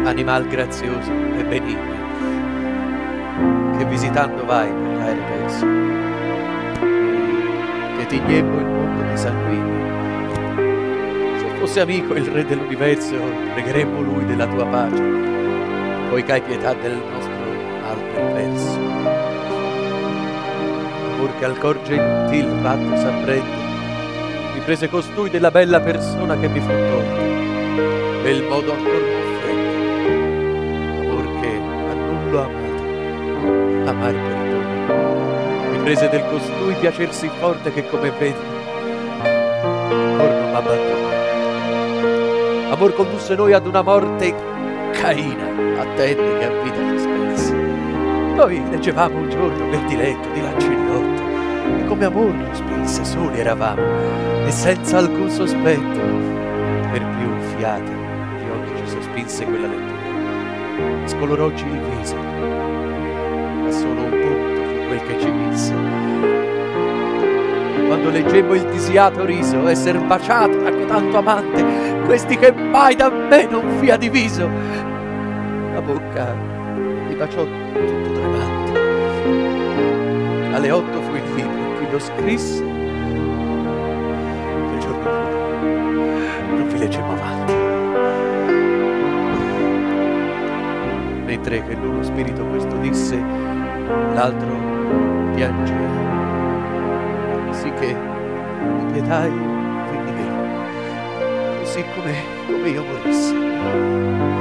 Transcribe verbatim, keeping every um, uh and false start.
animal grazioso e benigno, che visitando vai per l'aere perso, che tignemmo il mondo di sanguigno. Se fosse amico il re dell'universo, pregheremmo lui della tua pace, poiché hai pietà del nostro mal perverso. Amor che al cor gentil ratto s'apprende, mi prese costui della bella persona che mi fu tolta, e il modo ancor m'offende. Amor che a nullo amato, amar perdona, mi prese del costui piacer sì forte che, come vedi, ancor non m'abbandona. Amor condusse noi ad una morte caina, attende che a vita ci spense. Noi leggevamo un giorno per diletto di Lancillotto, e come amor lo spinse soli eravamo, e senza alcun sospetto, per più fiate di occhi ci sospinse quella lettura. Scoloroggi il viso, ma solo un punto fu quel che ci vinse. Quando leggemmo il disiato riso, esser baciato da cotanto amante, questi che mai da me non fia diviso, la bocca mi baciò tutto tremante. Alle otto fu il libro, chi lo scrisse, quel giorno non vi leggemmo avanti. Mentre che l'uno spirito questo disse, l'altro piangeva, sì che mi pietai, quindi vero, così come, come io morissi.